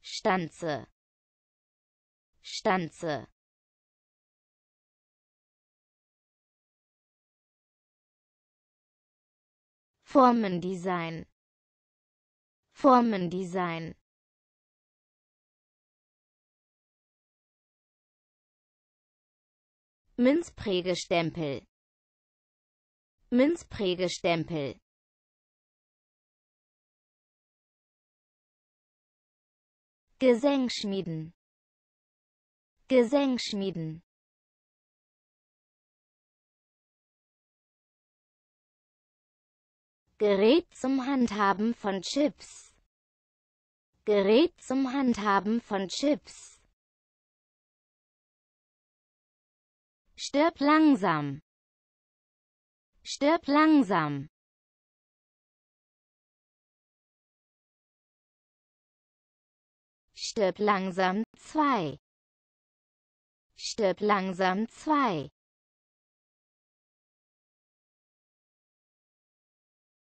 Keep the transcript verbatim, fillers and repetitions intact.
Stanze, Stanze. Formendesign, Formendesign. Münzprägestempel, Münzprägestempel. Gesenkschmieden, Gesenkschmieden. Gerät zum Handhaben von Chips, Gerät zum Handhaben von Chips. Stirb langsam, stirb langsam. Stirb langsam zwei, stirb langsam zwei.